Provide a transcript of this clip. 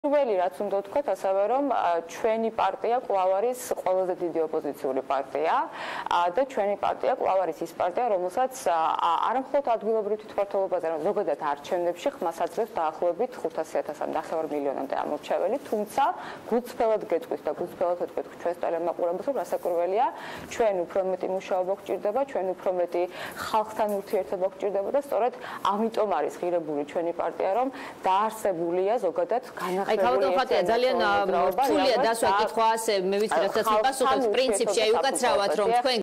პირველი რაც უნდა ვთქვათ, ასევე რომ ჩვენი პარტია კვლავ არის ყველაზე დიდი ოპოზიციური პარტია და ჩვენი პარტია კვლავ არის ის პარტია, რომელსაც არა მხოლოდ ადგილობრივ თვითმმართველობაზე, hanem ზოგადად არჩევნებში ხმას აძლევს დაახლოებით 500,000-ან 9 მილიონამდე ამორჩეველი, თუმცა გულწრფელად გეტყვით და გულწრფელად ვეთქვით ჩვენს ტელემაყურებელს, რომ რასაკვირველია, ჩვენ უფრო მეტი მუშაობა გვჭირდება, ჩვენ უფრო მეტი ხალხთან ურთიერთობა გვჭირდება და სწორედ ამიტომ არის ღირებული ჩვენი პარტია, რომ დაარსებულია ზოგადად აი თავდახატია ძალიან რთულია დასვა კითხვა ასე მე ვიცი რასაც მიპასუხებთ პრინციპში აი უკაცრავად რომ თქვენ